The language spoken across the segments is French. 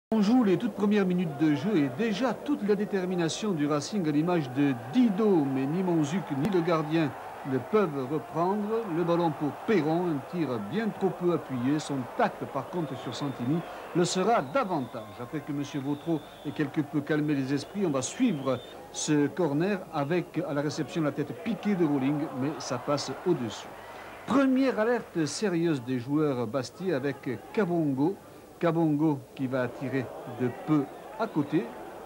On joue les toutes premières minutes de jeu et déjà toute la détermination du Racing à l'image de Didot, mais ni Monzuc ni le gardien ne peuvent reprendre. Le ballon pour Perron, un tir bien trop peu appuyé. Son tacle par contre sur Santini le sera davantage. Après que M. Vautreau ait quelque peu calmé les esprits, on va suivre ce corner avec à la réception la tête piquée de Rowling, mais ça passe au-dessus. Première alerte sérieuse des joueurs Bastia avec Kabongo. Kabongo qui va tirer de peu à côté,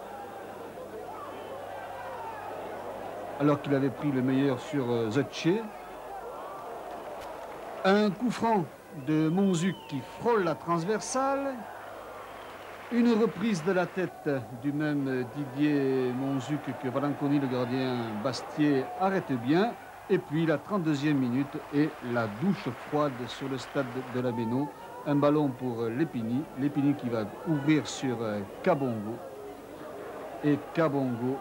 alors qu'il avait pris le meilleur sur Zetche. Un coup franc de Monzuc qui frôle la transversale. Une reprise de la tête du même Didier Monzuc que Valanconi, le gardien Bastier, arrête bien. Et puis la 32e minute et la douche froide sur le stade de la Béno. Un ballon pour Lépini. Lépini qui va ouvrir sur Kabongo. Et Kabongo,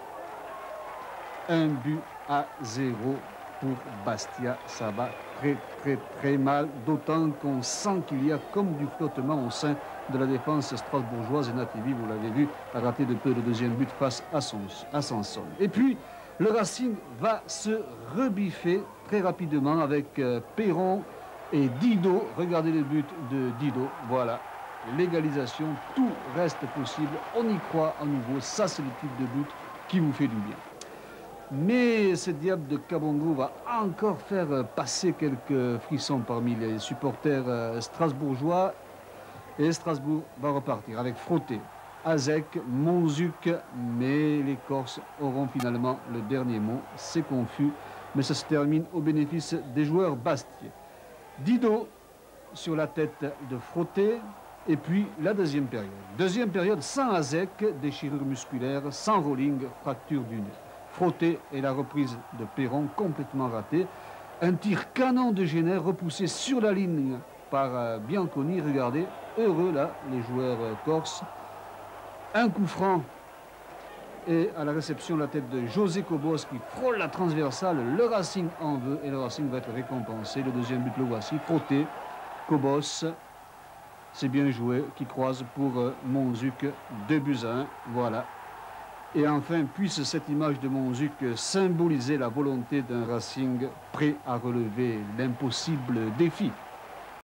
1-0 pour Bastia. Ça va très mal. D'autant qu'on sent qu'il y a comme du flottement au sein de la défense strasbourgeoise. Et Nativi, vous l'avez vu, a raté de peu le deuxième but face à Sanson. Et puis, le Racing va se rebiffer très rapidement avec Perron et Didot. Regardez le but de Didot. Voilà, l'égalisation. Tout reste possible. On y croit à nouveau. Ça, c'est le type de but qui vous fait du bien. Mais ce diable de Kabongo va encore faire passer quelques frissons parmi les supporters strasbourgeois. Et Strasbourg va repartir avec Frotté, Azek, Monzuc, mais les Corses auront finalement le dernier mot. C'est confus, mais ça se termine au bénéfice des joueurs bastiais. Didot sur la tête de Frotté, et puis la deuxième période. Deuxième période sans Azek, déchirure musculaire, sans Rowling, fracture du nez. Frotté et la reprise de Perron complètement ratée. Un tir canon de Génère repoussé sur la ligne par Bianconi. Regardez, heureux là, les joueurs corses. Un coup franc et à la réception la tête de José Cobos qui frôle la transversale. Le Racing en veut et le Racing va être récompensé. Le deuxième but le voici, Frotté, Cobos. C'est bien joué, qui croise pour Monzuc, 2-1, voilà. Et enfin, puisse cette image de Monzuc symboliser la volonté d'un Racing prêt à relever l'impossible défi.